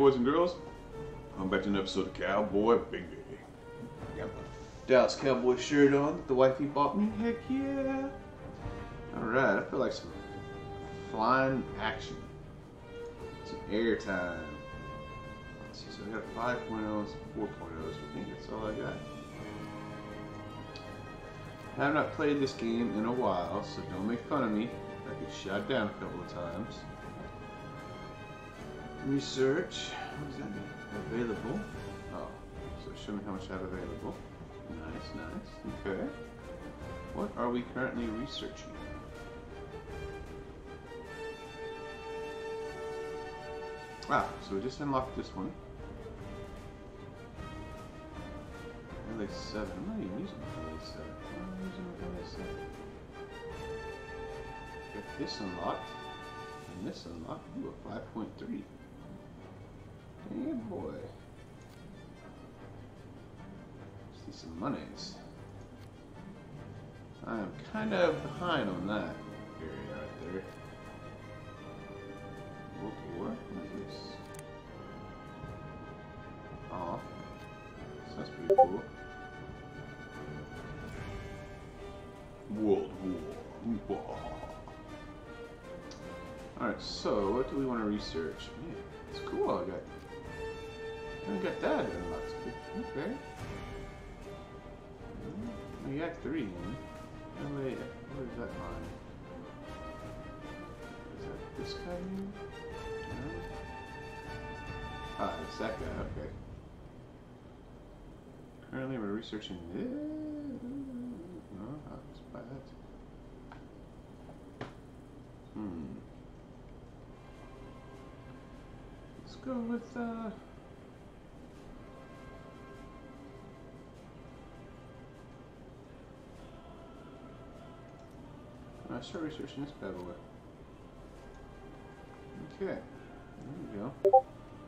boys and girls. Welcome back to an episode of Cowboy Bingo. Got my Dallas Cowboy shirt on that the wifey bought me. Heck yeah! Alright, I feel like some flying action. Some air time. Let's see, so I got 5.0 and some 4.0s. I think that's all I got. I have not played this game in a while, so don't make fun of me. I get shot down a couple of times. Research. What does that mean? Available. Oh, so show me how much I have available. Nice, nice. Okay. What are we currently researching? Ah, so we just unlocked this one. LA7. I'm not even using LA7. I'm using LA7. Got this unlocked. And this unlocked. Ooh, a 5.3. Yeah, boy. See some monies. I am kind of behind on that area right there. What is this? Oh, that's pretty cool. World War. Alright, so what do we want to research? Man, it's cool. I got that unlocked. Okay. We got 3 in. LA, what is that line? Is that this guy here? No? Ah, it's that guy, okay. Currently we're researching this. No, let's buy that. Let's go with, I start researching this bad boy. Okay, there we go.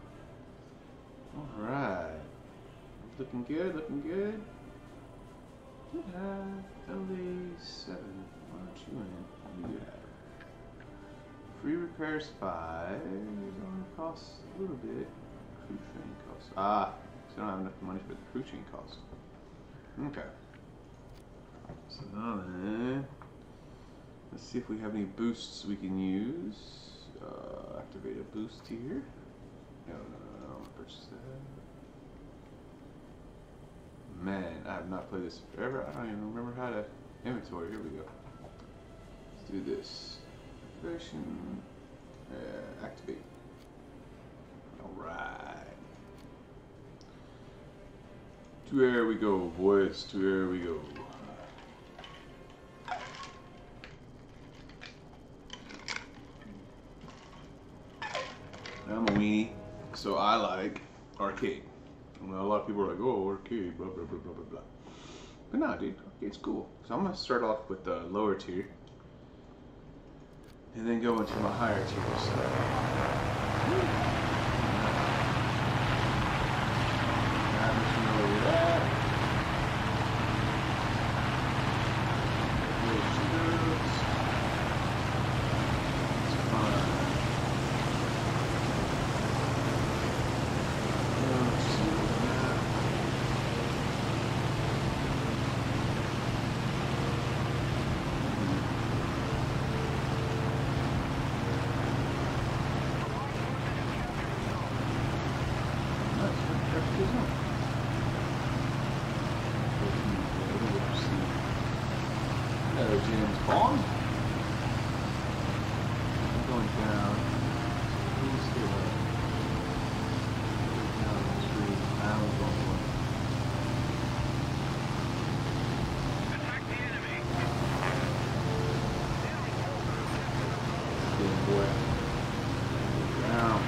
Alright. Looking good, looking good. You have LA7. Why aren't you in? What do you have? Free repairs 5. It only costs a little bit. Crew train costs. Ah, so I don't have enough money for the crew train cost. Okay. So now then. Let's see if we have any boosts we can use. Activate a boost here. No, I'm gonna purchase that. Man, I have not played this forever. I don't even remember how to inventory. Here we go. Let's do this. Activation. Activate. Alright. To air we go, boys. To air we go. I'm a weenie, so I like arcade. Well, a lot of people are like, oh, arcade, blah, blah, blah, blah, blah, blah. But nah, dude, arcade's cool. So I'm going to start off with the lower tier. And then go into my higher tier stuff. Hello, James Bond. I'm going down. Please stay away. Down the street. Now we're going one. Attack the enemy. Good boy. Down.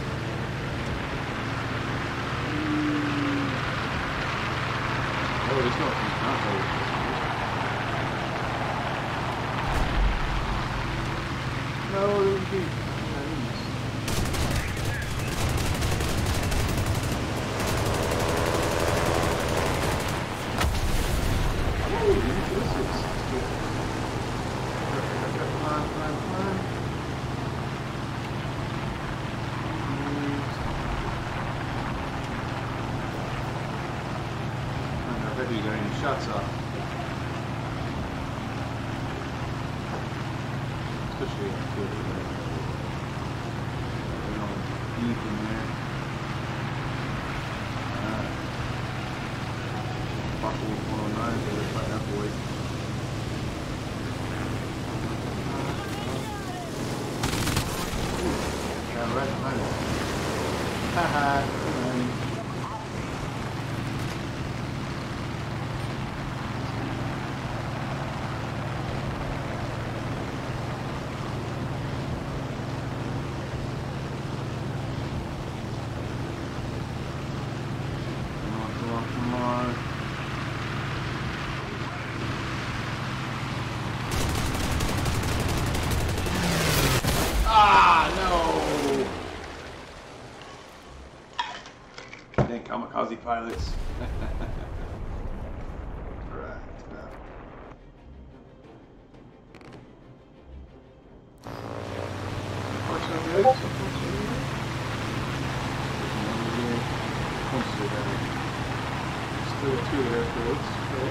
Oh, there's no control. No, there's a beat. you got any shots off. Especially up here. They're all deep in there. Buffalo 409, so they're fighting up boys. Yeah, right behind us. Haha, come on. Come on. Ah, no! Dang kamikaze pilots. Right, about. So far so good. So far so good. Still 2 airfields.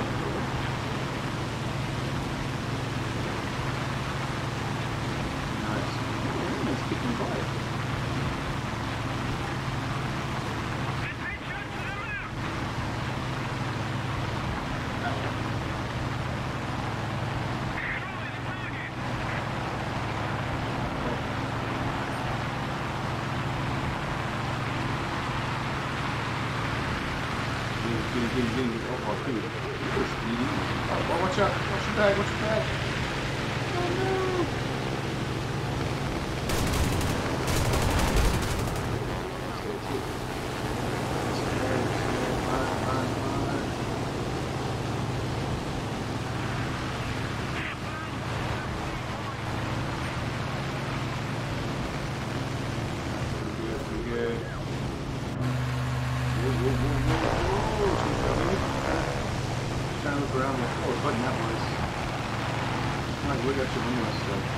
Nice. Oh, it's keeping quiet. Oh, dude. Oh, watch out. Watch your bag. Watch your bag. Oh, no. Pretty good. Trying to look around like, oh, what button that was. I'm like, look at your window and stuff.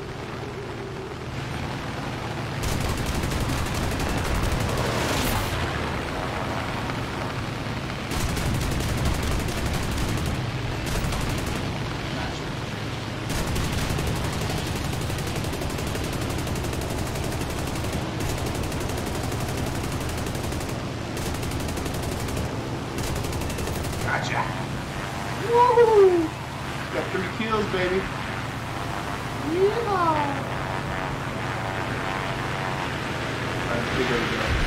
Gotcha! Woo! Got 3 kills, baby. Yeah! Alright, let's go.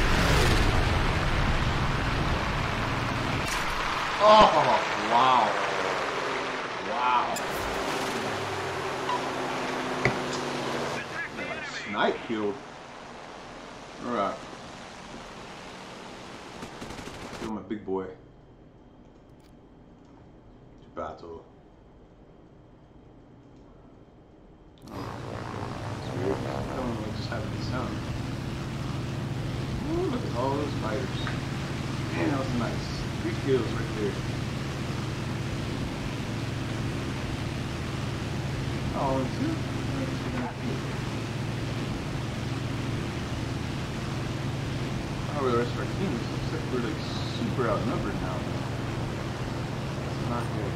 Oh, wow. Wow. Snipe killed. Alright. Kill my big boy. Battle. Oh, that's weird. I don't know, just having the sound. Ooh, look at all those fighters. Man, that was nice. 3 kills right there. Oh, and 2. Oh, the rest of our team looks like we're like super outnumbered now. That's not good.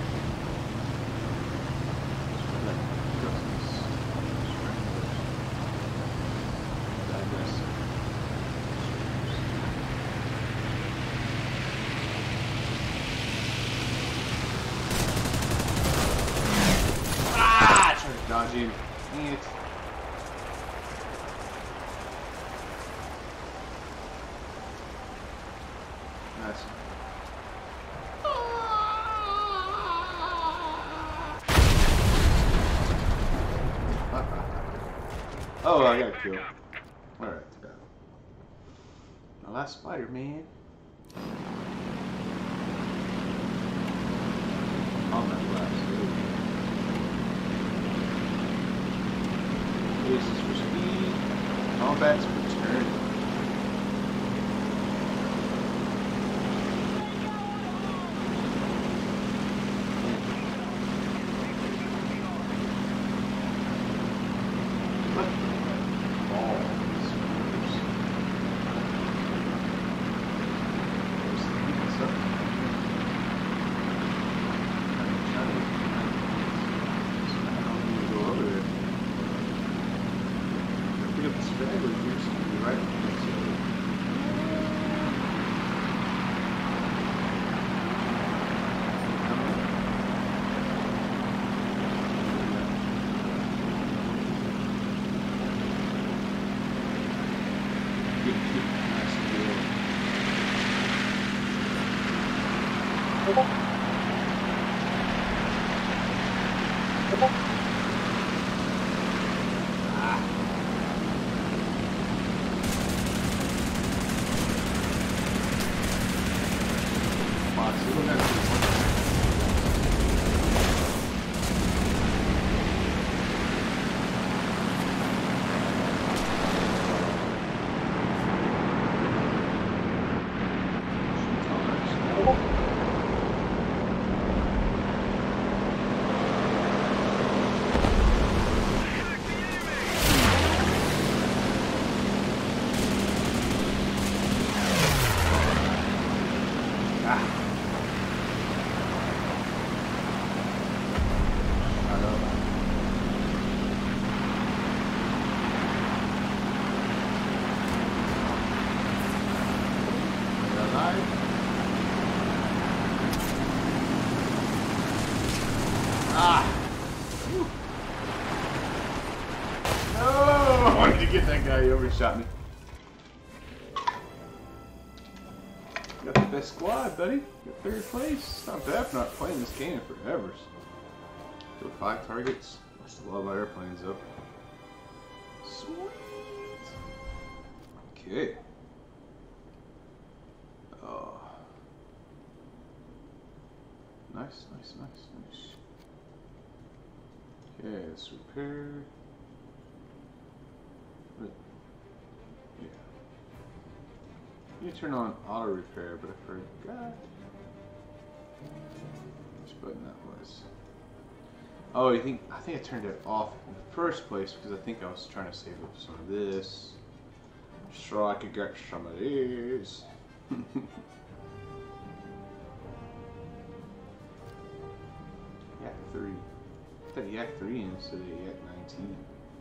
Dodging. Dang it. Nice. Oh, I got a kill. Alright, my last Spider-Man. On that last. This is for speed. Combat's for turn. Straggler here, so you're right. Get that guy, he overshot me. Got the best squad, buddy. Got third place. It's not bad for not playing this game in forever. Killed 5 targets. Lost a lot of my airplanes up. Sweet. Okay. Oh. Nice, nice, nice, nice. Okay, let's repair. Yeah. You turn on auto repair, but I forgot which button that was. Oh, I think I turned it off in the first place because I think I was trying to save up some of this so I could get some of these. Yak 3. I thought Yak 3 instead of Yak 19.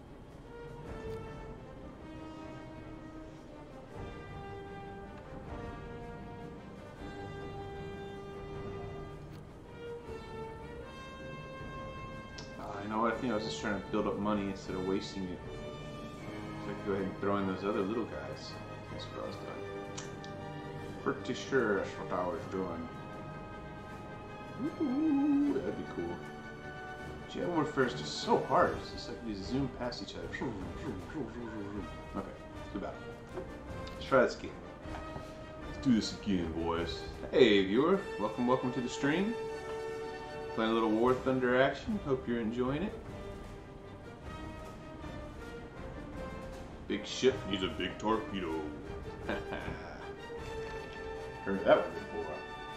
You know what? I think I was just trying to build up money instead of wasting it. So I could go ahead and throw in those other little guys. That's what I was doing. Pretty sure that's what I was doing. Ooh, that'd be cool. Jet Warfare is just so hard. It's just like you zoom past each other. Okay, too bad. Let's try this again. Let's do this again, boys. Hey, viewer. Welcome to the stream. Playing a little War Thunder action. Hope you're enjoying it. Big ship needs a big torpedo. Heard that one before.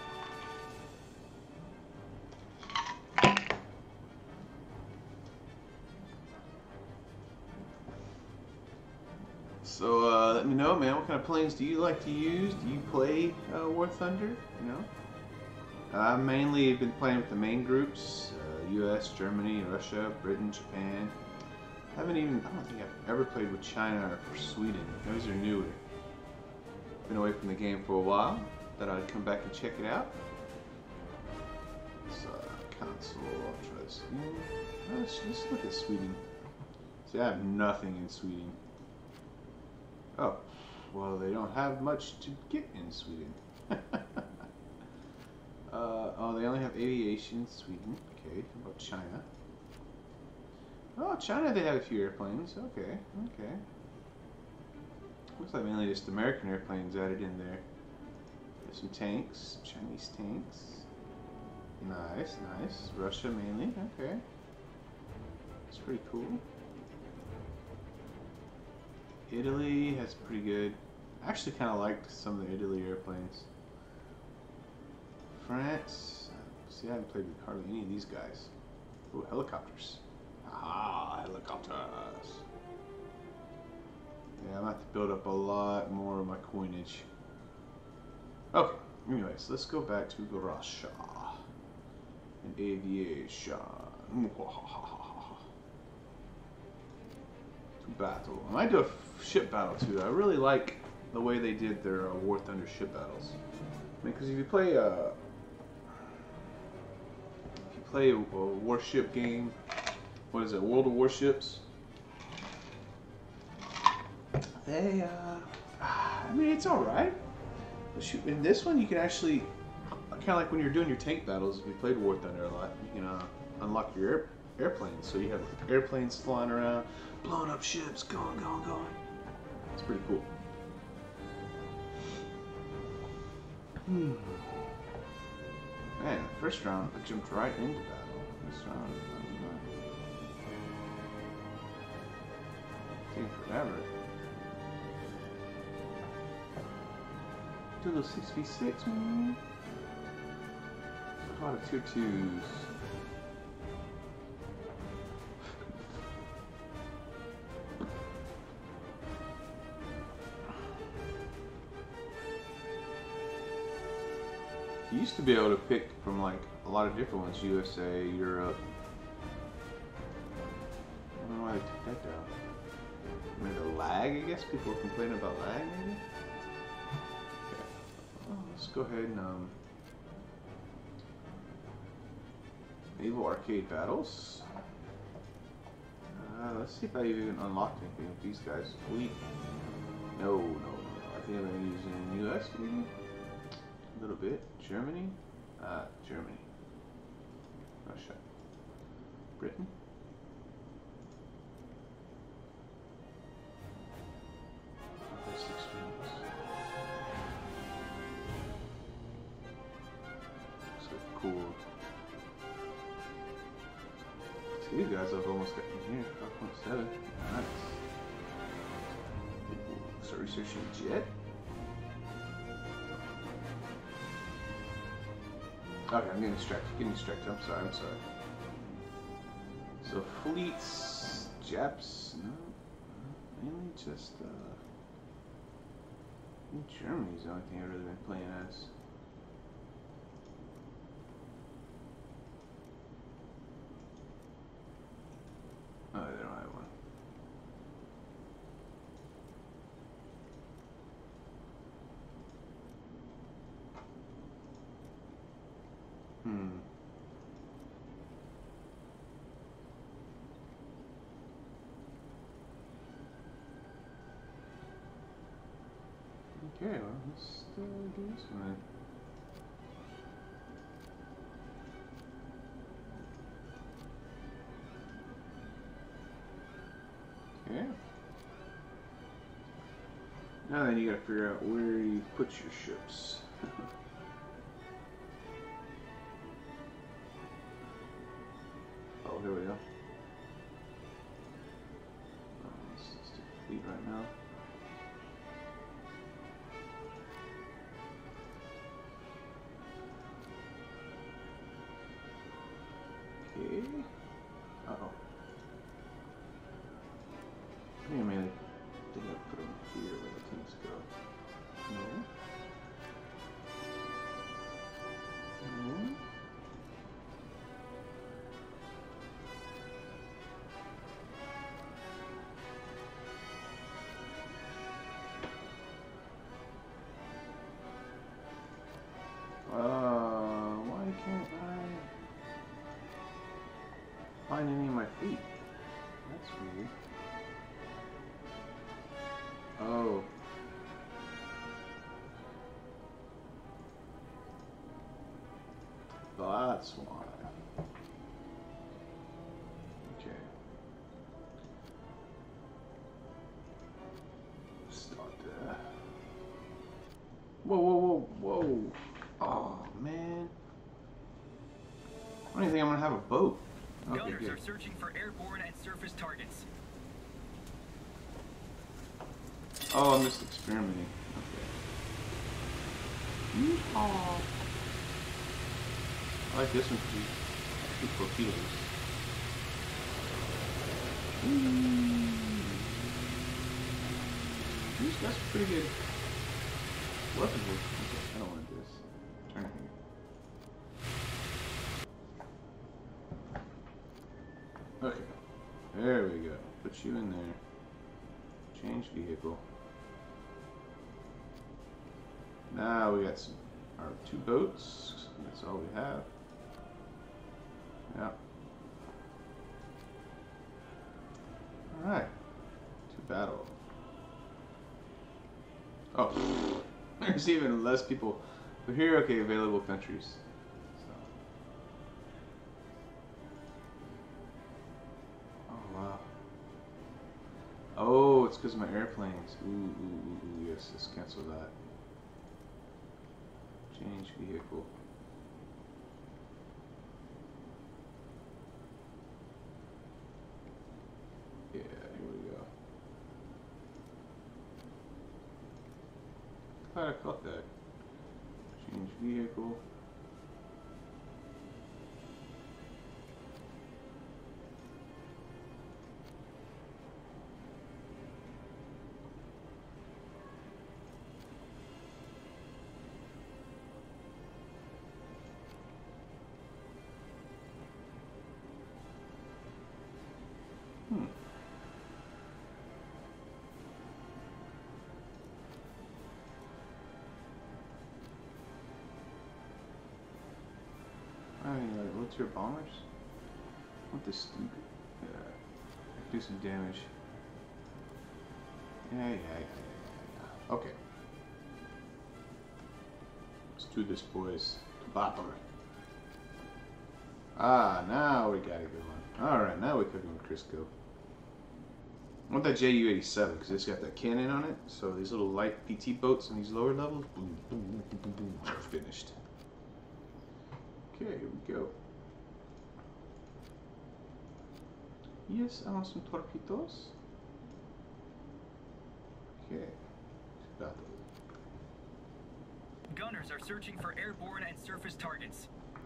So let me know, man. What kind of planes do you like to use? Do you play War Thunder? You know. I've mainly been playing with the main groups, US, Germany, Russia, Britain, Japan. I don't think I've ever played with China or for Sweden. Those are newer. Been away from the game for a while. Thought I'd come back and check it out. It's console, I'll try this again. Let's look at Sweden. See, I have nothing in Sweden. Oh, well, they don't have much to get in Sweden. Oh, they only have aviation in Sweden. Okay, how about China? Oh, China, they have a few airplanes. Okay, okay. Looks like mainly just American airplanes added in there. There's some tanks, Chinese tanks. Nice, nice. Russia mainly. Okay. It's pretty cool. Italy has pretty good. I actually kind of liked some of the Italy airplanes. France. See, I haven't played with hardly any of these guys. Ooh, helicopters. Ah, helicopters. Yeah, I'm going to have to build up a lot more of my coinage. Okay, anyways, let's go back to Russia and aviation. To battle. I might do a ship battle too. I really like the way they did their War Thunder ship battles. I mean, because if you play a warship game, what is it, World of Warships? They, I mean, it's all right. In this one, you can actually, kind of like when you're doing your tank battles, if you played War Thunder a lot, you can unlock your airplanes. So you have airplanes flying around, blowing up ships, going. It's pretty cool. Man, first round, I jumped right into battle. This round, taking forever. Do those 6v6, man. A lot of tier 2s. You used to be able to pick from like a lot of different ones, USA, Europe. I don't know why they took that down. Maybe the lag, I guess? People are complaining about lag, maybe? Okay. Well, let's go ahead and enable arcade battles. Let's see if I even unlocked anything with these guys. No. I think I'm going to use in US, maybe? A little bit. Germany? Germany. Russia. Britain? Okay, 6 minutes. So cool. See, you guys have almost got me here. 5.7. Nice. Start researching jet. Okay, I'm getting distracted. I'm sorry. So fleets, Japs, no, mainly just I think Germany's the only thing I've really been playing as. Oh, they don't have one. Okay, well, let's do this one. Okay. Now then, you gotta figure out where you put your ships. Oh, here we go. Let's do fleet right now. Okay. Uh-oh. I think I put them here where the tanks go. No. Why can't I find any of my feet? That's weird. Oh. That's why. Okay. Start there. Whoa. Oh, man. I don't even think I'm going to have a boat. Okay, Gunners good. are searching for airborne and surface targets. Oh, I'm just experimenting. Okay. Yeehaw. I like this one too. Two torpedoes. These guys are pretty good. Weapons. I don't want to do this. Turn it here. Okay. There we go. Put you in there. Change vehicle. Now we got some our 2 boats. That's all we have. Yeah. Alright. To battle. Oh, there's even less people. But here, okay, available countries. So. Oh, wow. Oh, it's because of my airplanes. Ooh, yes, let's cancel that. Change vehicle. Yeah, here we go. Glad I caught that. Change vehicle. What's your bombers? What the stupid? Yeah. Do some damage. Yeah. Okay. Let's do this, boys. Battle. Ah, now we got it going. Alright, now we're cooking with Crisco. I want that JU-87 because it's got that cannon on it. So these little light PT boats in these lower levels, boom, boom, boom, boom, boom, are finished. Okay, here we go. Yes, I want some torpedoes. Okay, battle. Gunners are searching for airborne and surface targets.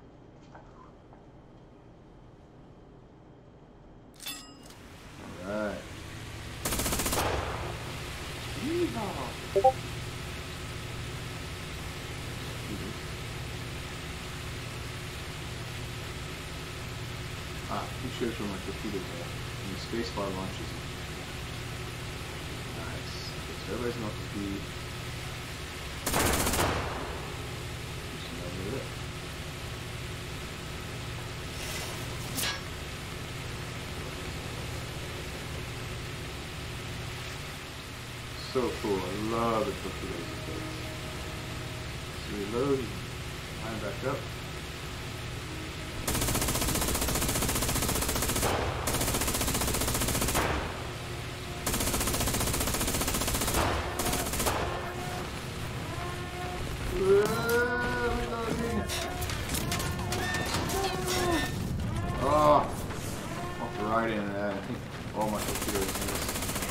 Alright. He shows where my torpedoes are. And the spacebar launches them. Nice. Okay, so everybody's not to be. Just another it. So cool. I love the torpedoes. So reload, line back up. Oh, walked right into that. I think all my torpedoes missed.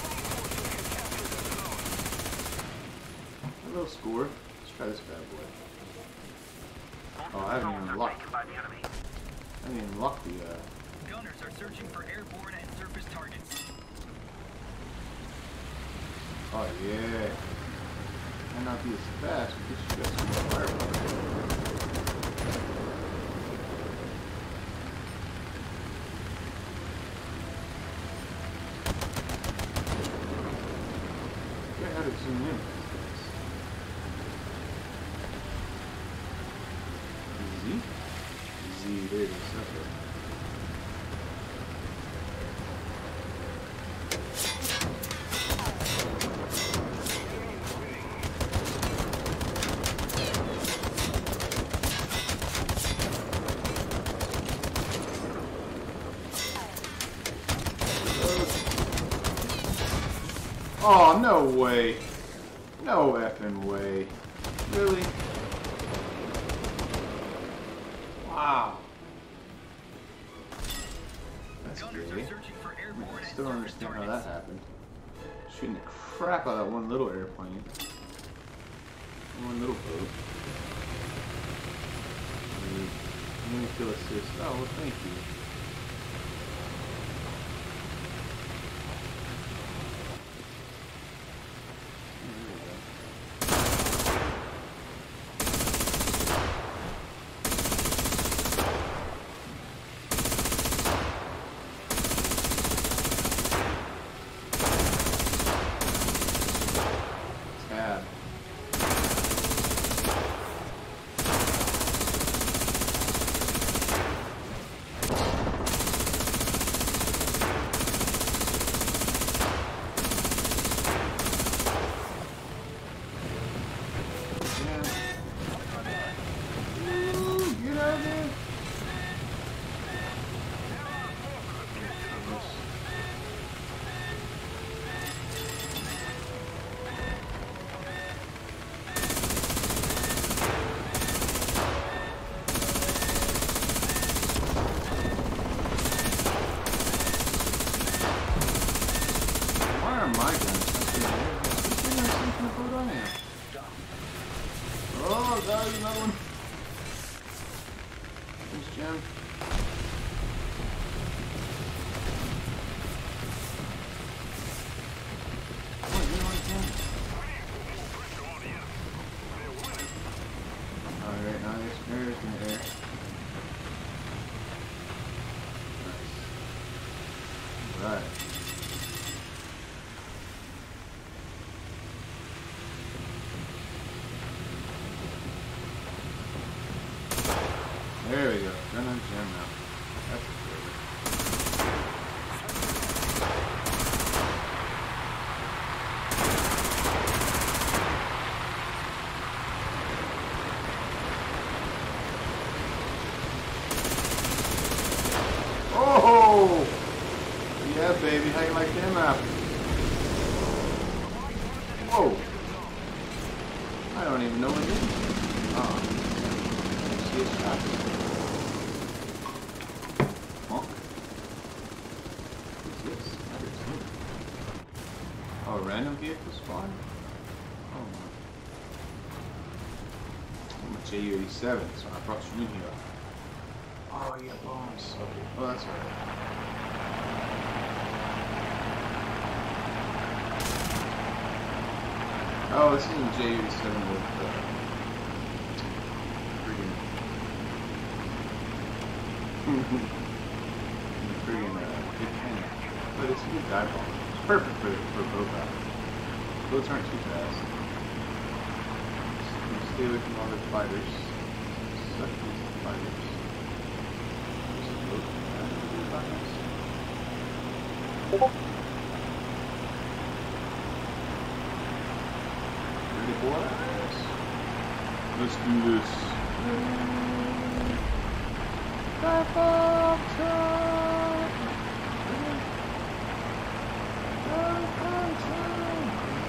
A little score. Let's try this bad boy. Oh, I haven't even unlocked. I haven't even unlocked the. Gunners are searching for airborne and surface targets. Oh yeah. Might not be as fast, but this should some firepower. How to zoom in. Z, there it is. Okay. Oh, no way. No effing way. Really? Wow. That's scary. I still don't understand how that happened. Shooting the crap out of that one little airplane. One little boat. Let me kill assist. Oh, well, thank you. there's another one. Thanks, Jim. Alright, nice. There's in the air. Nice. Alright. There we go. Run on Jam now. That's great. Oh! Yeah, baby. How you like them apples? Whoa! I don't even know what it is. Oh. See a shot. Monk. What's this? Oh, random vehicle spawn? Oh my. I'm a J87, so I brought you in here. Oh, you got bombs. Okay. Oh, that's alright. Oh, this is a J87 with friggin' big cannon. But it's a good dive bomb. It's perfect for boat battle. Boats aren't too fast. Just stay away from all the fighters. Suck these fighters. There's a boat. Ready, boys? Let's do this. Dive bomb time! Dive bomb time!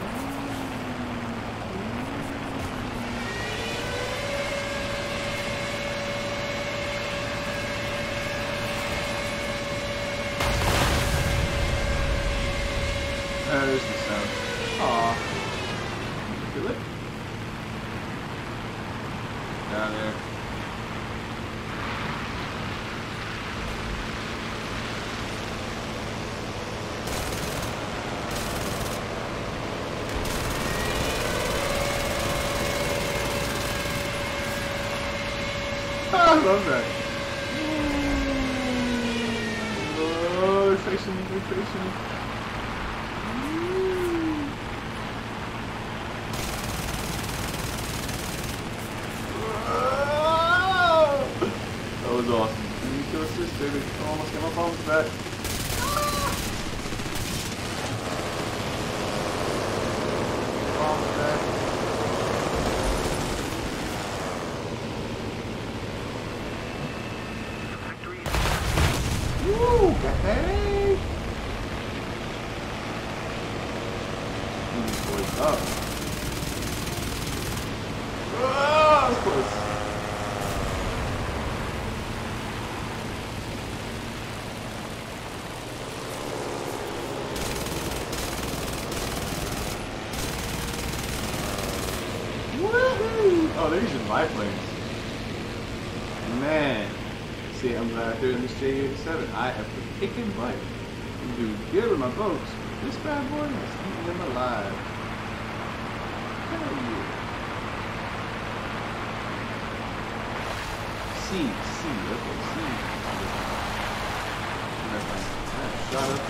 There's the sound. Aww. Feel it? Down there. I love that. Oh, they're chasing me, they're chasing me. That was awesome. You need to assist, baby. I almost got my bombs back. Bombs back. Woo! Got that A! These boys up. Oh, that was close. Oh, they're using biplanes. Man. See, I'm glad I threw in this J87. I have been kicking butt. I'm doing good with my boats. This bad boy is eating them alive. Hell yeah. C, okay, C. I shot up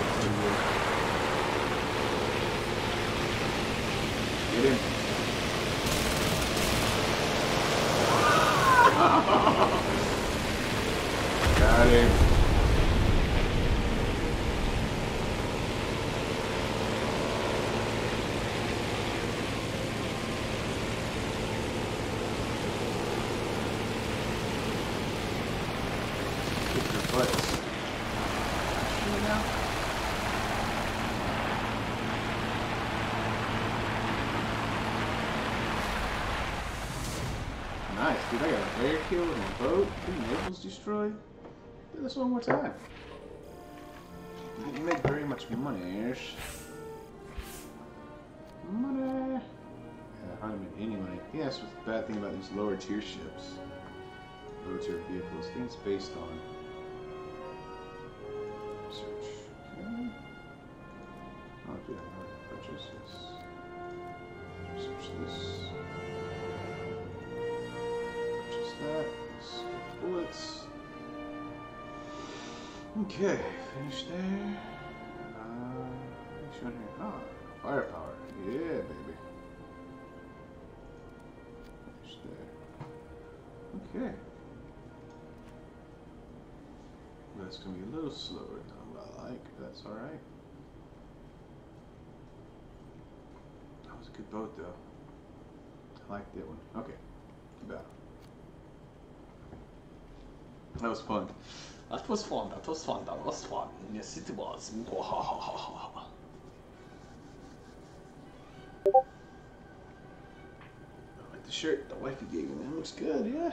and get in. Got him. Kick your butts. Nice, dude. I got an air kill with my boat. 2 naval's destroyed. Do this one more time. You make very much money, Irish. Money. I hardly make any money. Yeah, that's what's the bad thing about these lower tier ships. Lower tier vehicles. I think it's based on search. Okay. Oh, yeah, I'll purchase this. Search this. Purchase that. Skip bullets. Okay, finish there. What's on here? Ah, firepower. Yeah, baby. Finish there. Okay. That's gonna be a little slower than what I like. That's all right. That was a good boat, though. I like that one. Okay, keep out. That was fun. That was fun, that was fun, that was fun. Yes, it was. I like the shirt the wifey gave me, man. Looks good, yeah.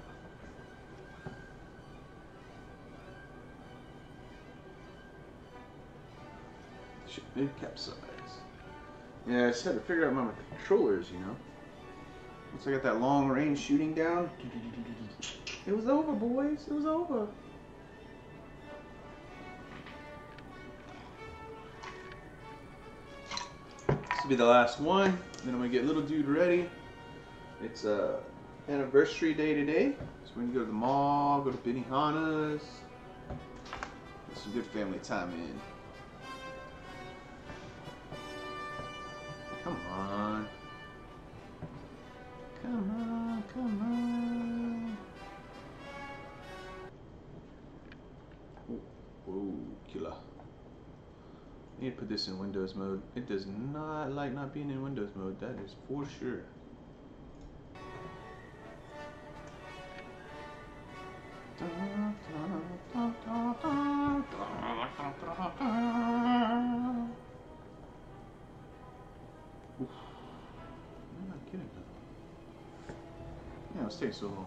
Ship may capsize. Yeah, I just had to figure out my controllers, you know. Once I got that long range shooting down, it was over, boys. It was over. This will be the last one. Then I'm gonna get little dude ready. It's anniversary day today, so we're gonna go to the mall, go to Benihana's, get some good family time in. Come on. Come on, come on. Whoa, killer. I need to put this in Windows mode. It does not like not being in Windows mode, that is for sure. Oof. I'm not kidding though. Yeah, it's taking so long.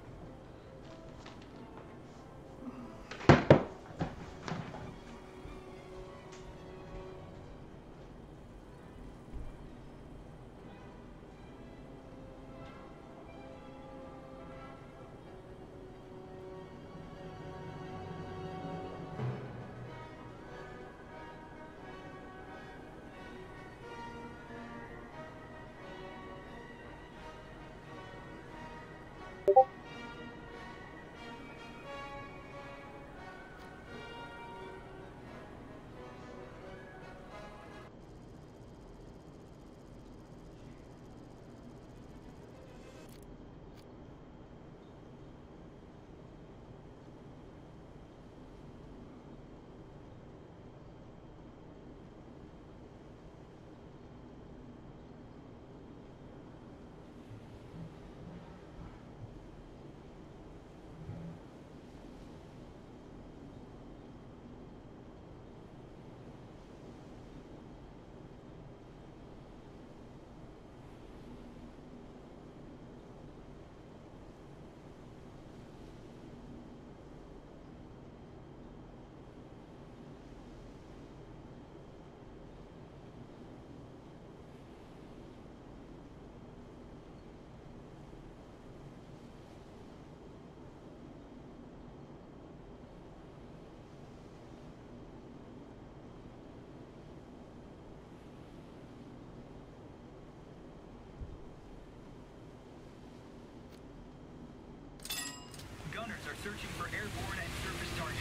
Gunners are searching for airborne and surface targets.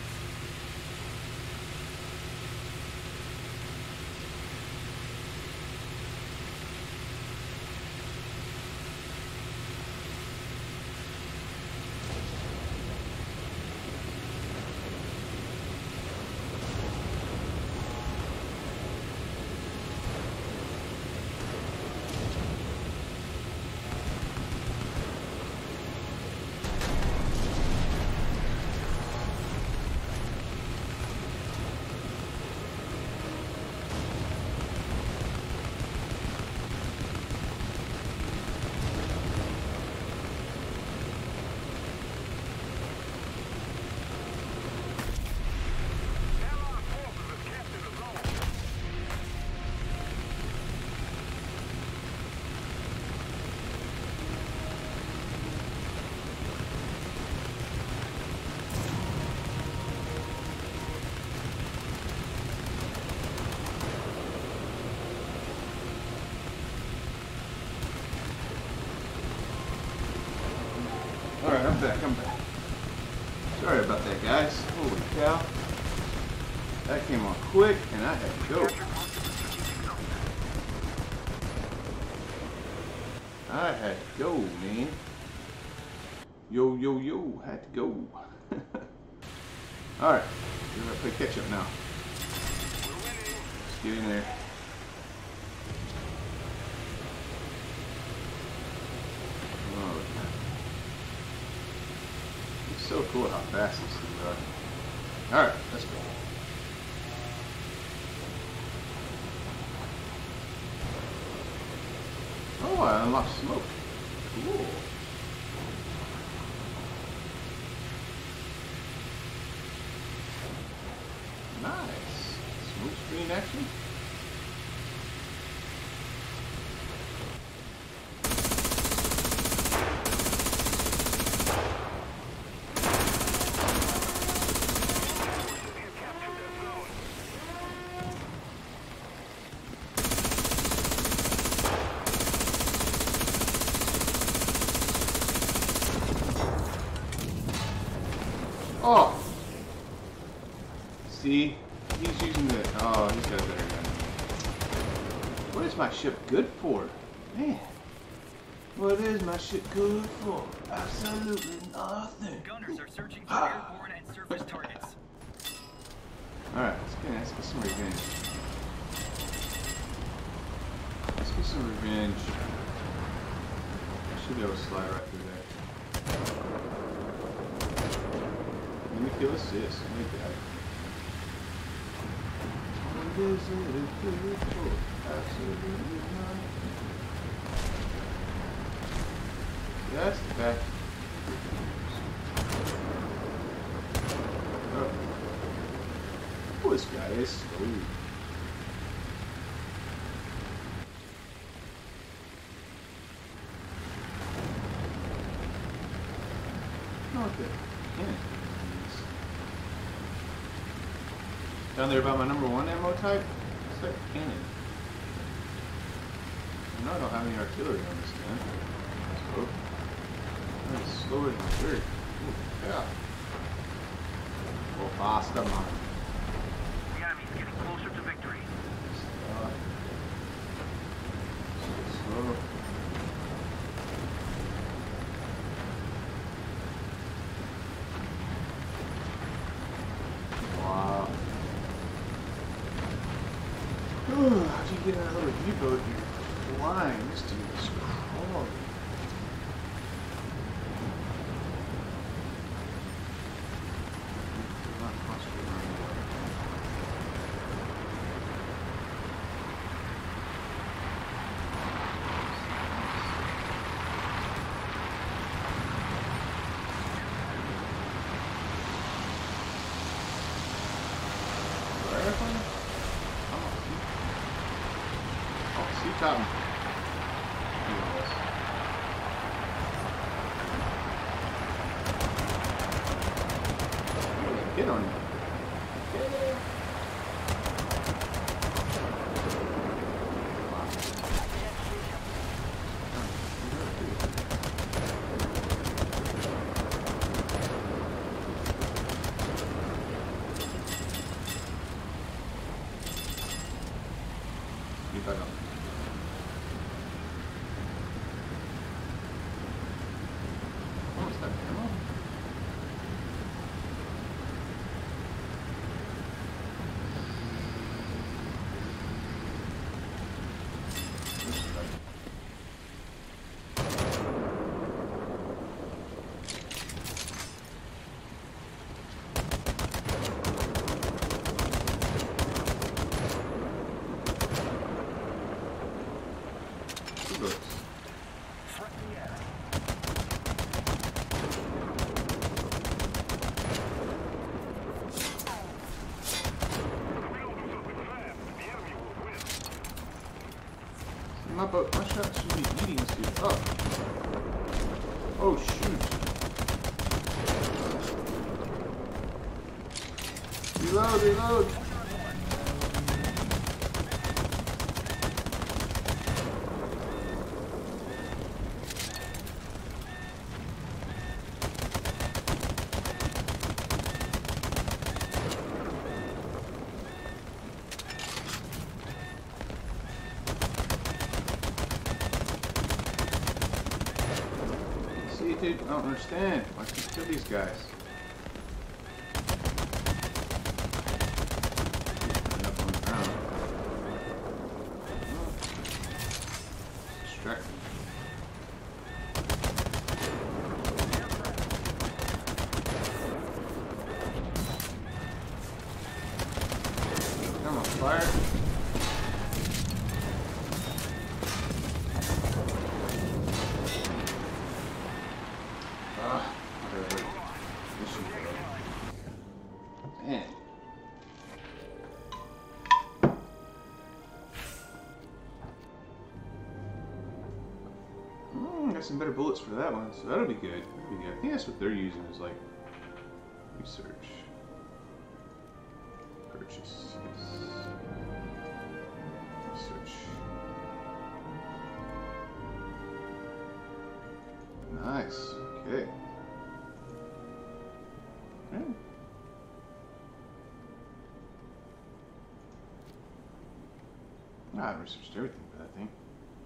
I'm back, I'm back. Sorry about that, guys. Holy cow. That came on quick, and I had to go. I had to go, man. Yo, yo, yo, had to go. Alright, we're gonna play catch up now. Let's get in there. Oh, it's so cool how fast these things are. Alright, let's go. Oh, I unlocked smoke. Cool. Nice. Smoke screen action. Oh! See? He's using the... Oh, he's got a better gun. What is my ship good for? Man. What is my ship good for? Absolutely nothing. Gunners are searching for airborne and surface targets. Alright, let's get some revenge. Let's get some revenge. I should be able to slide right through there. Let me kill assist. Let me die. What is it good for? Absolutely nothing. That's the back. Oh, this guy is slow. Not good. Down there by my number 1 ammo type? It's that cannon. I know I don't have any artillery on this gun. So, it's slower than dirt. Yeah. Go faster, man. The enemy's getting closer to victory. Slow. Wow. How'd you get in that little U-boat? You're flying. This dude is crawling. Top. Get on you. Get back up. My shot should be eating this dude up. Oh shoot. Reload, reload. dude. I don't understand. Why can't you kill these guys? He's up on the ground. Distract me. Come on, fire. Whatever. Mission failed. Man. Got some better bullets for that one, so that'll be good. That'll be good. I think that's what they're using is like research. Purchase. Yes. Research. Nice. Okay. Okay. I researched everything for that thing.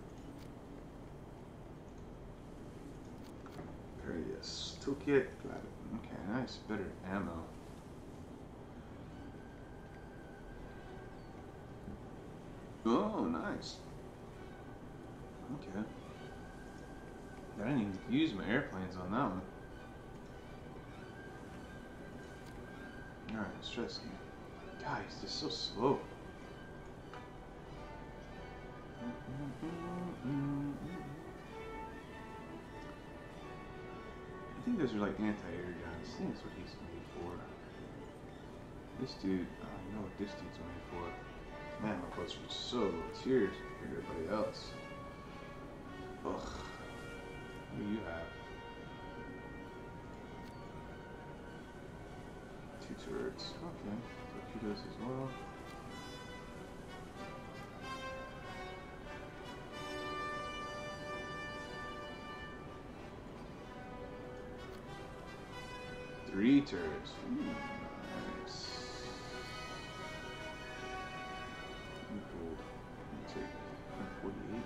Various toolkit. Got it. Okay, nice. Better ammo. Oh, nice. Okay. I didn't even use my airplanes on that one. Alright, let's try this again. God, he's just so slow. I think those are like anti-air guns. I think that's what he's made for. This dude, I don't know what this dude's made for. Man, my bullets are so low tiers compared to everybody else. Ugh. What do you have? 2 turrets. Okay. Torpedoes as well. Three turrets. Ooh, nice. Gold. I'll take 48.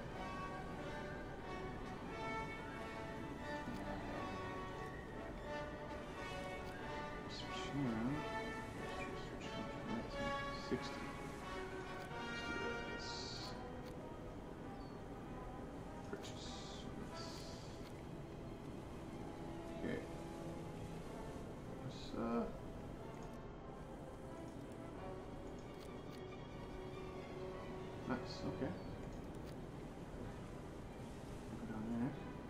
Research here. Research 60. Let's do this. Purchase. Okay. Nice, okay. Go down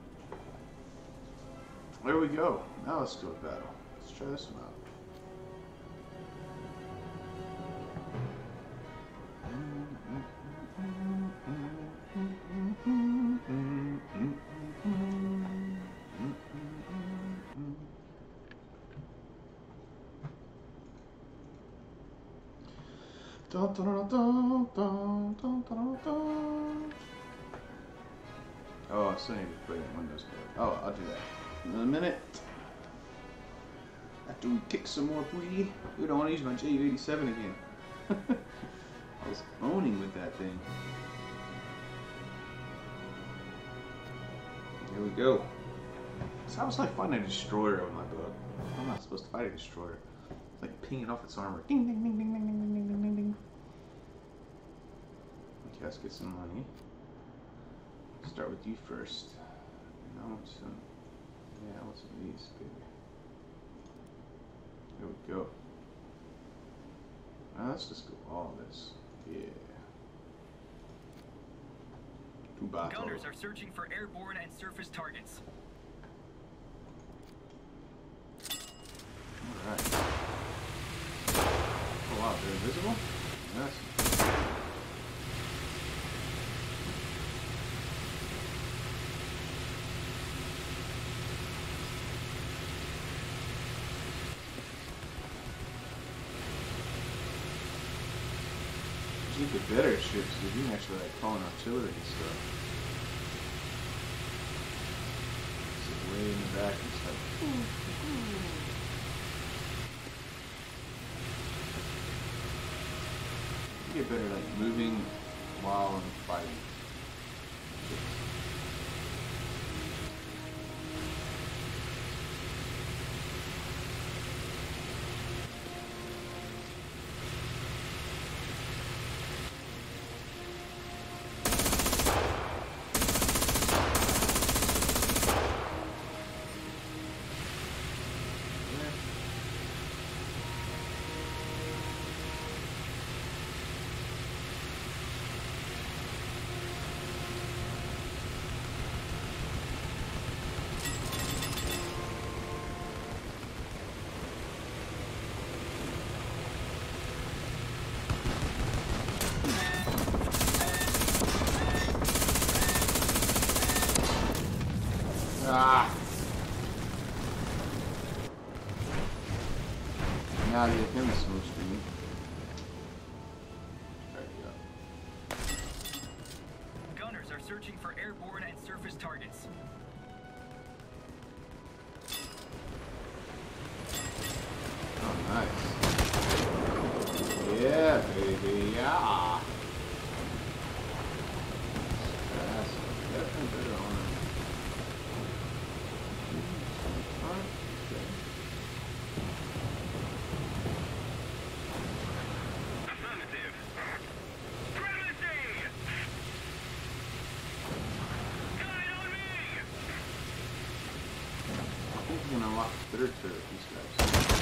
there. There we go. Now let's do a battle. Let's try this one out. Dun, dun, dun, dun, dun, dun, dun, dun. Oh, I still need to put in Windows code. Oh, I'll do that in a minute. After we kick some more booty. We don't want to use my Ju-87 again. I was owning with that thing. Here we go. So I was like fighting a destroyer on my boat. I'm not supposed to fight a destroyer. It's like pinging off its armor. Ding, ding, ding, ding, ding, ding, ding, ding, ding, ding. Okay, let's get some money. Start with you first. I want some. Yeah, I want some of these, baby. There we go. Now let's just go all this. Yeah. To battle. Gunners are searching for airborne and surface targets. Alright. Oh wow, they're invisible? Yes. You get the better ships, you can actually like call in artillery and stuff. Sit way in the back and stuff. You get better like moving while I'm fighting. Ah! Now get him some speed. There you go. Gunners are searching for airborne and surface targets. Oh, nice. Yeah, baby, yeah. That's definitely better on it. Affirmative. Primacy! Guide on me! I think we can unlock the third turret with these guys.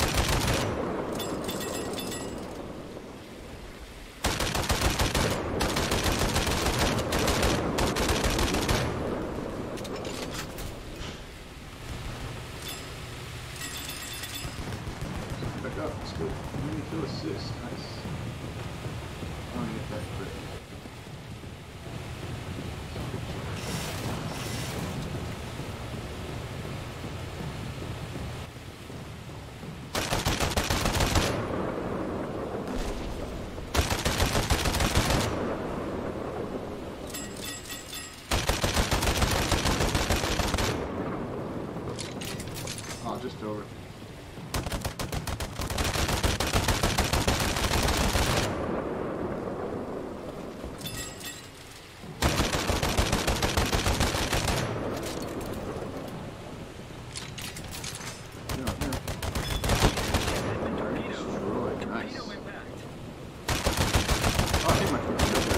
Back up, let's go. Enemy kill assist, nice. I want to get that crit. Oh, just over. Destroyed. Nice. Torpedo impact. Oh, I think my torpedo there.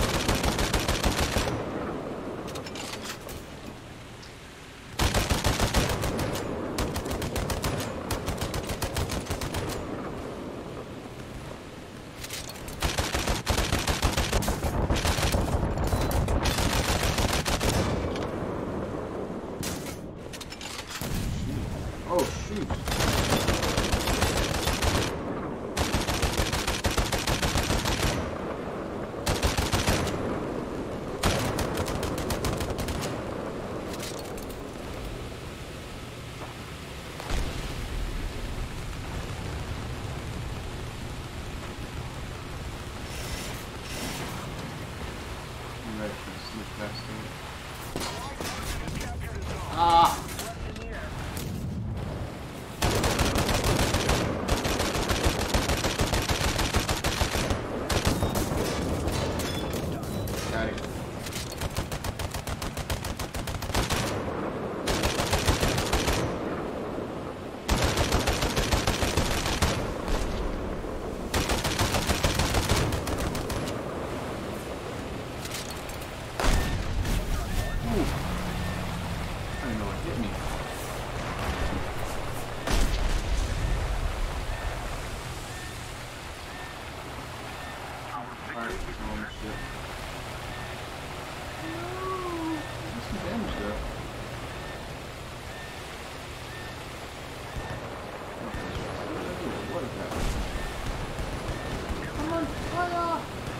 Oh, shoot. Alright, can sneak past there. Ah! Got it. Ooh. I didn't know it hit me. Alright, oh shit. No. That's some damage though. What is that? Come on, fire!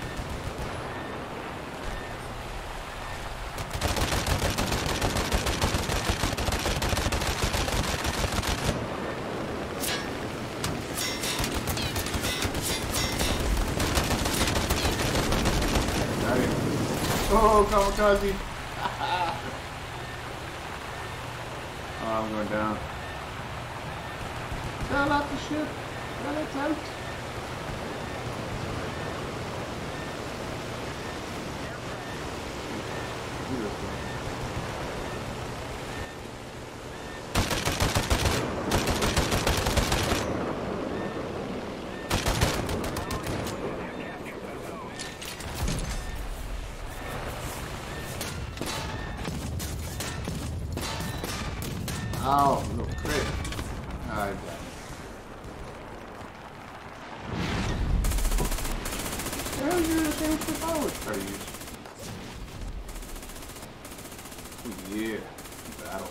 Got it. Oh, kamikaze! Oh, I'm going down. Down off the ship! Got it out! Beautiful. Ow, little crit. I died. Hell, you're the same ship I always try to use. Oh yeah, battle.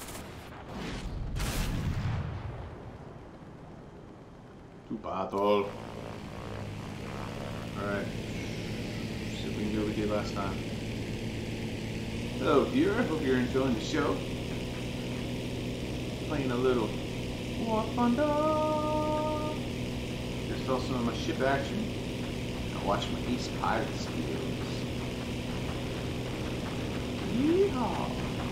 To battle. Alright. See if we can do what we did last time. Hello viewer, hope you're enjoying the show. Playing a little War Thunder. Just saw some of my ship action. I watched my Ace Pirate skills. Yeehaw!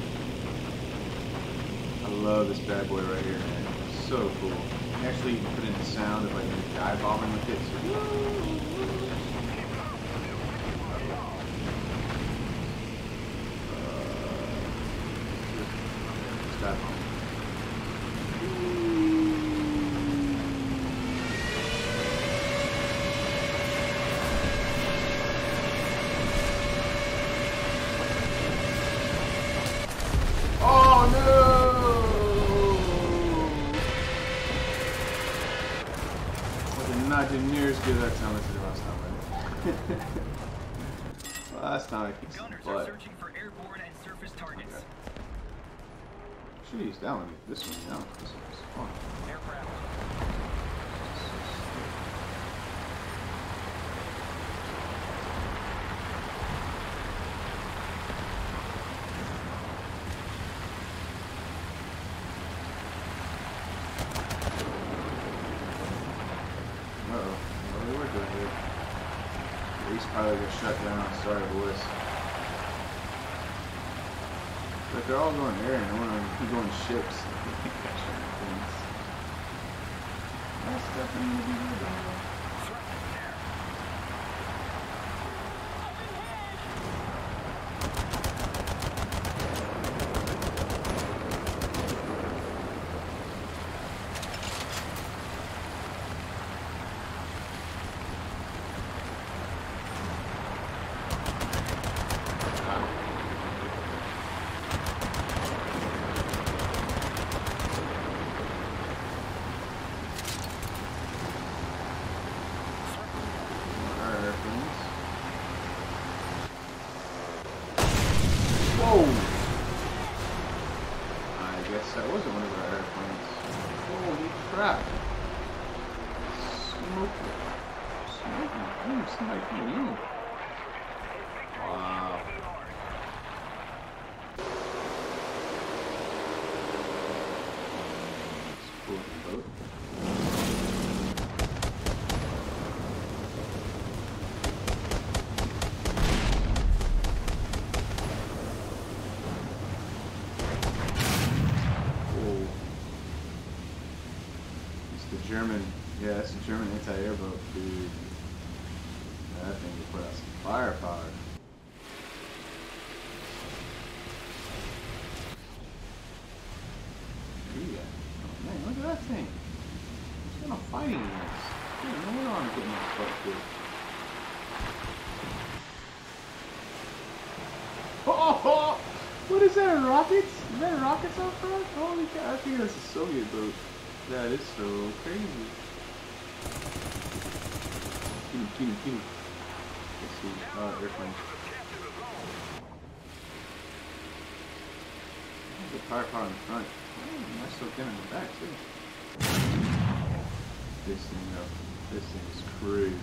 I love this bad boy right here, man. It's so cool. You actually can put in the sound of like dive bombing with it. So, dive bomb. Oh no! I did not do near as good that time as I did last time. Right? Last time I kicked some Gunners butt. are searching for airborne and surface targets. Okay. Should have used that one. This one, no. This one's fun. Aircraft. Uh-oh. What are we working here? The Ace Pilot got shut down. Sorry, boys. But they're all going air and no one are going ships. That's definitely gonna be good, though. Whoa! I guess that wasn't one of our airplanes. Holy crap. Smoking. Smoking. Ooh, somebody coming in. Wow. It's a cool boat. German, yeah, that's a German anti-airboat, dude. That thing will put out some firepower. Yeah. Oh man, look at that thing. It's got no fighting units. Dude, no wonder I'm getting that fucked good. Oh! What is that, a rocket? Is that rockets out front? Holy cow, I think that's a Soviet boat. That is so crazy. Kill. Let's see. Airplane. The firepower in the front. Oh, nice little gun in the back, too. This thing, though. This thing is crazy.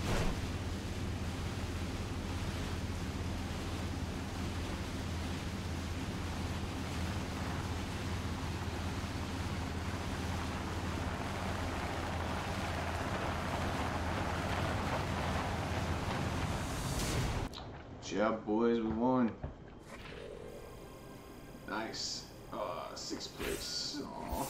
Good job, boys, we won. Nice. 6th place. Aww.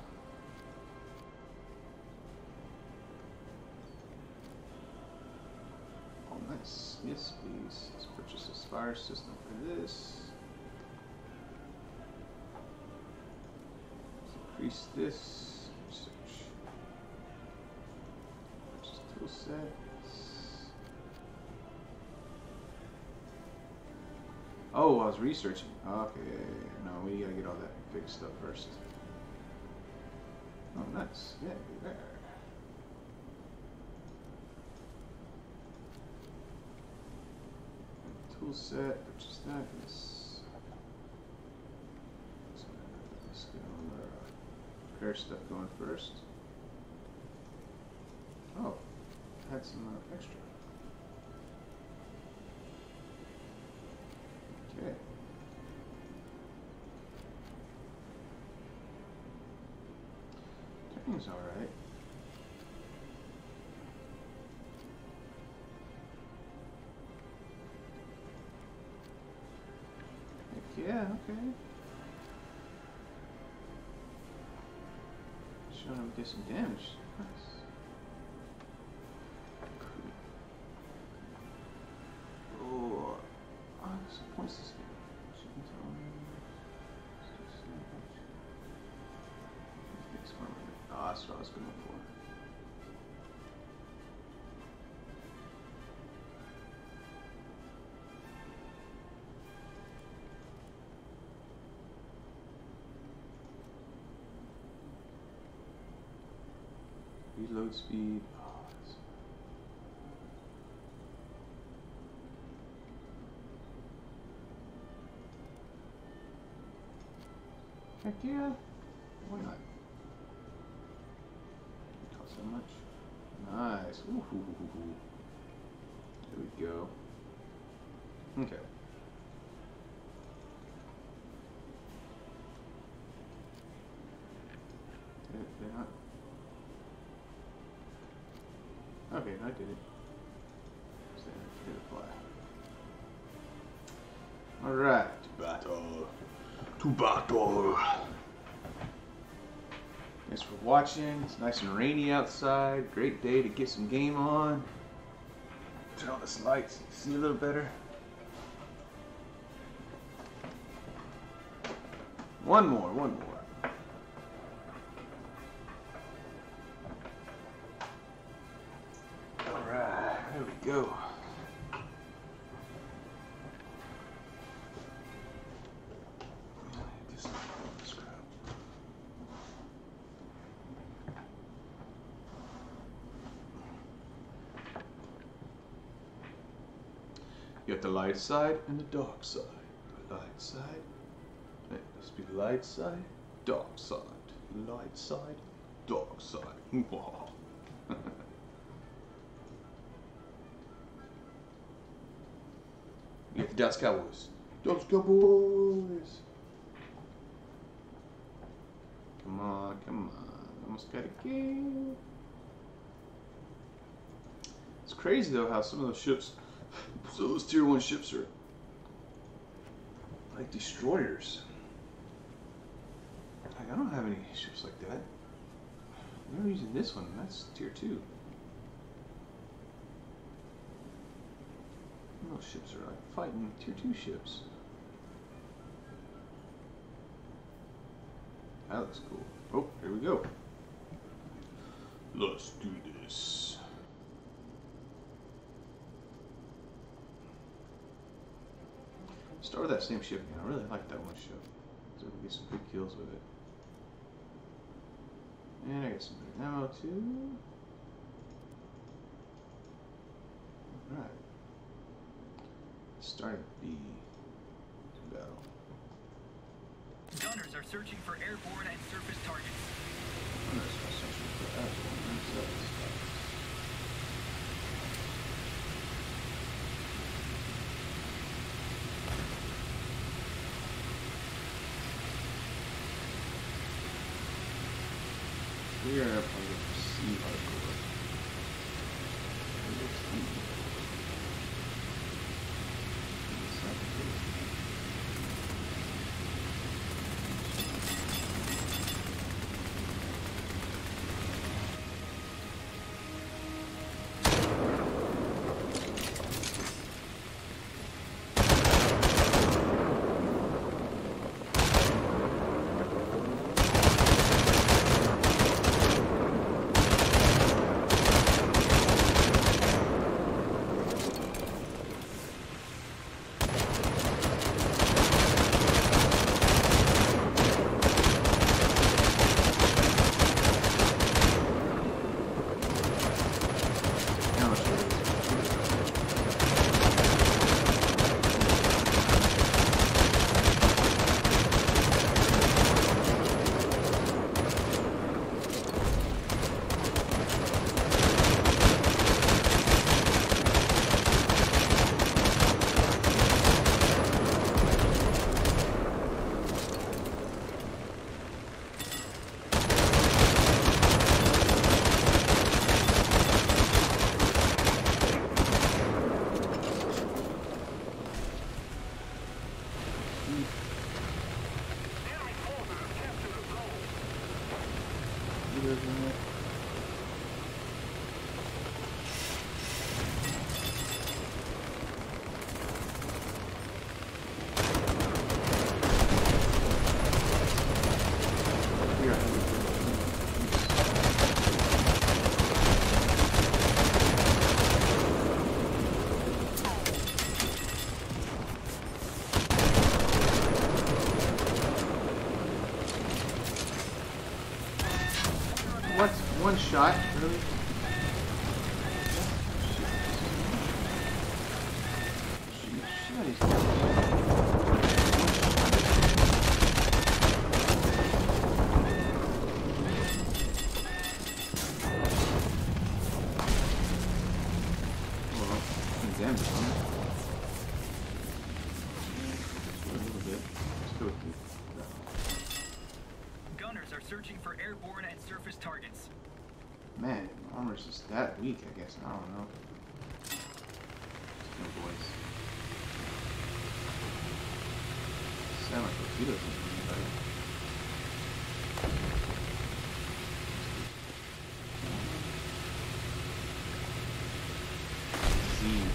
Oh, nice. Yes, please. Let's purchase this fire system for this. Let's increase this. Research. Purchase tool sets. Oh, I was researching. Okay, no, we gotta get all that big stuff first. Oh, nice. Yeah, be there. Tool set, purchase that. Let's get all our repair stuff going first. Oh, had some extra. Okay. Seems alright. Heck yeah, okay. Showing him get some damage. Nice. Oh, some points this game. Oh, that's what I was going for. Reload speed. Oh, that's... Heck yeah. Why not? Cost so much. Nice. Ooh. There we go. Okay. They're not. Okay, I did it. Did it fly. Alright, to battle. To battle. Thanks for watching. It's nice and rainy outside. Great day to get some game on. Turn on this light so you can see a little better. One more. Alright, there we go. You got the light side and the dark side. Light side. It must be light side, dark side. Light side, dark side. Wow. You get the Dallas Cowboys. Dallas Cowboys. Come on. Almost got a game. It's crazy though how some of those ships, so those tier 1 ships are like destroyers. Like, I don't have any ships like that. I'm using this one, and that's tier 2. Those ships are like fighting tier 2 ships. That looks cool. Oh, here we go. Let's do this. Start with that same ship again. I really like that one ship. So we can get some good kills with it. And I got some good ammo too. Alright. Start B to battle. Gunners are searching for airborne and surface targets. Gunners are searching for airborne and surface targets. We are up on the C hardcore. torpedoes in it. What? One shot? Really? Well, examine it. A little bit. Let's go with the... Gunners are searching for airborne and surface targets. Man, armor's just that weak, I guess. I don't know. No boys. Sound like torpedoes in anybody. Z.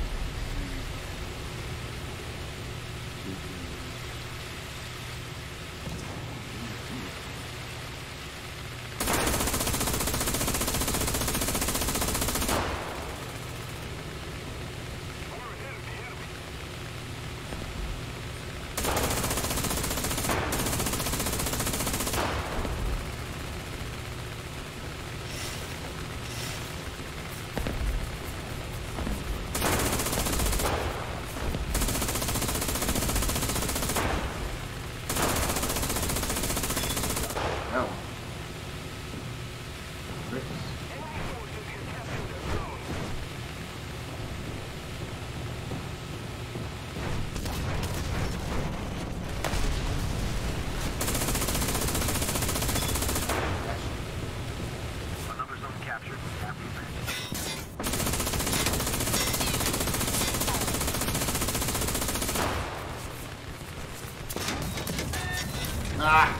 Ah!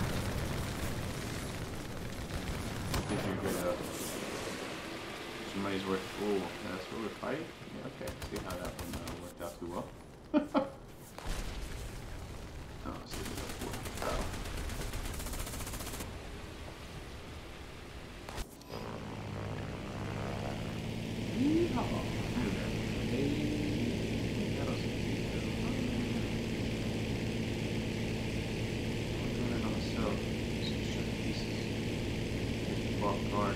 Gives you a good, some money's worth. Oh, that's what we're fighting? Yeah, okay. See how that one worked out too well. Oh, let's see if it's working. Yeehaw! Guard.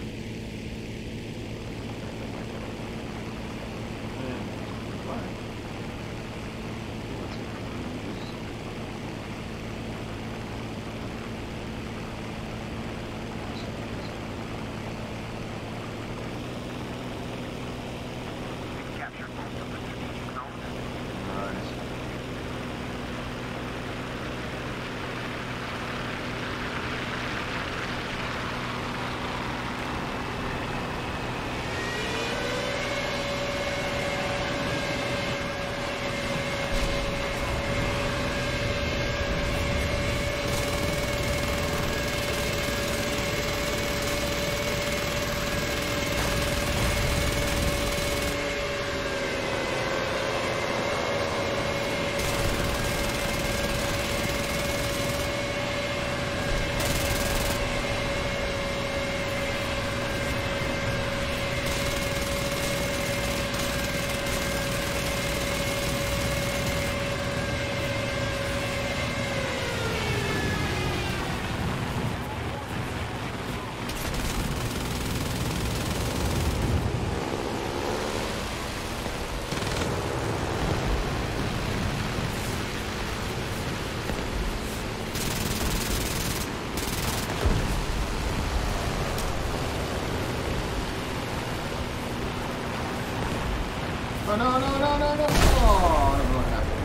Oh, no, no, no, no, no! Oh, I don't know what happened.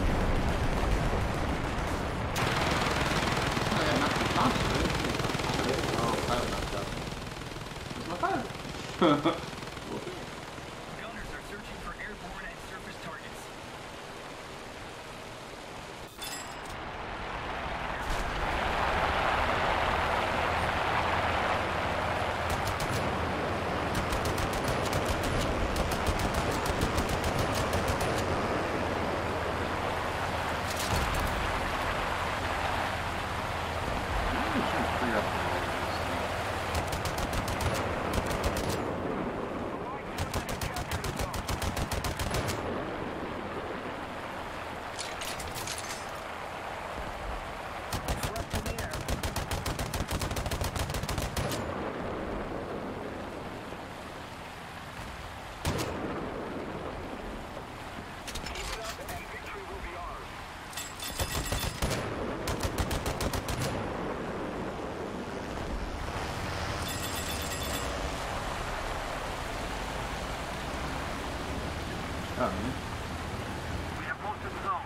Oh, yeah, knocked the top of it. Oh, pilot knocked out. Where's my pilot? Gunners are searching for airborne and surface targets. job, man. We have most of the zone.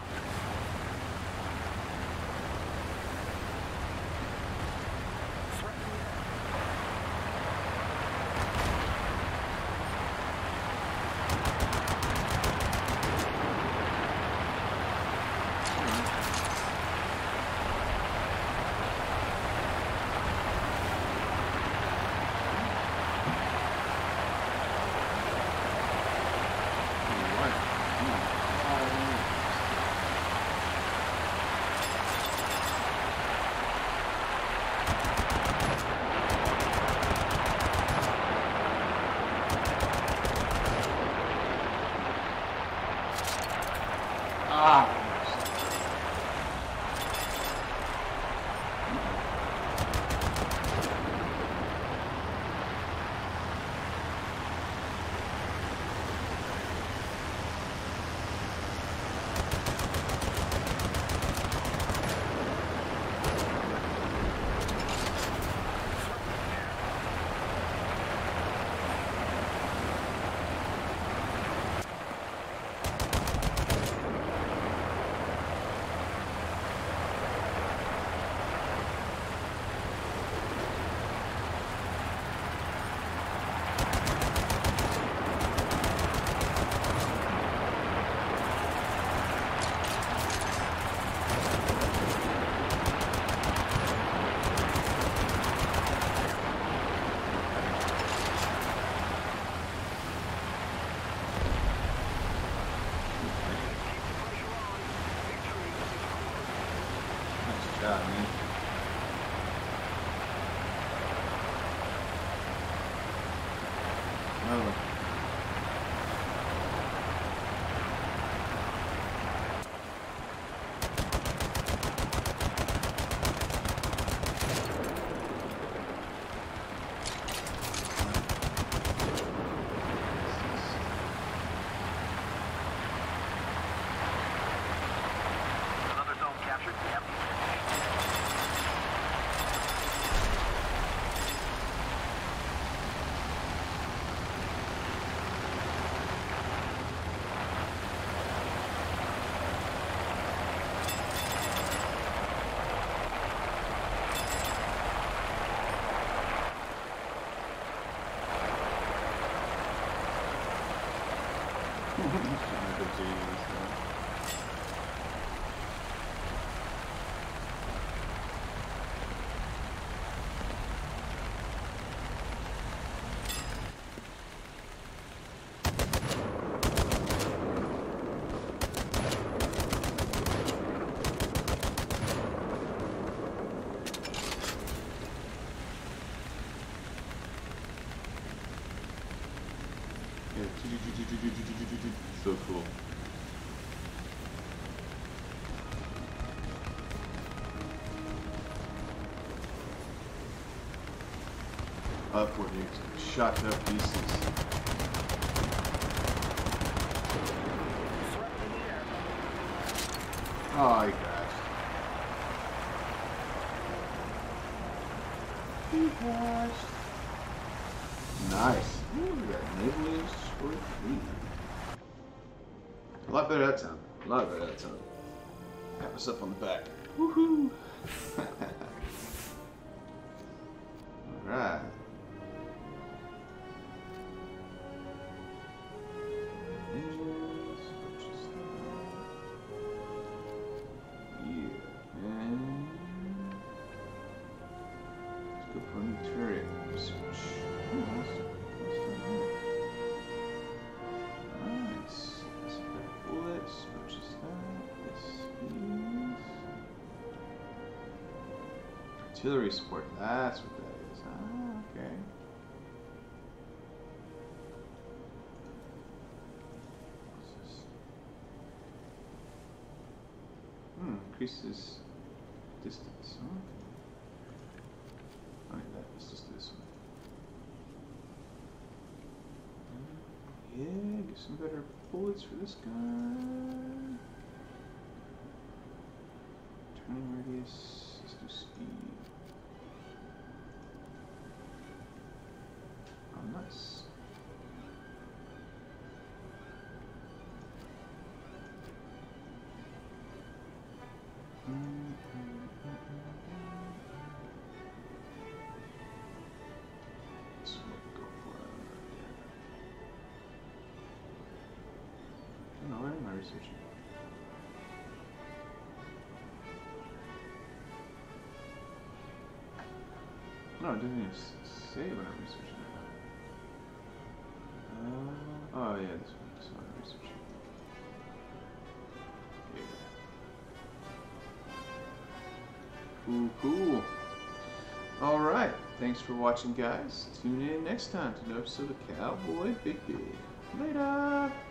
job, man. Oh. Another zone captured. Yep. So cool. Upward, you shot to pieces. Oh, he crashed. He crashed. Nice. Ooh, we got naval destroyed fleet. A lot better that time. A lot better that time. Pat us up on the back. Woohoo! Alright. Engines, purchase that. Yeah, man. Let's go for a new turret. Research. Oh, what's down here? Nice. Let's get bullets. Purchase that. This is artillery support. That's what that is. Ah, okay. What's this? Increases distance. Huh? I need that. Let's just do this one. Yeah, get some better bullets for this guy. Turning radius. Let's do speed. Oh, nice. researching? No, it didn't even say what I'm researching about. Oh yeah, this one I'm researching. Yeah. Cool. Alright, thanks for watching, guys. Tune in next time to another episode of Cowboy Bigby. Later!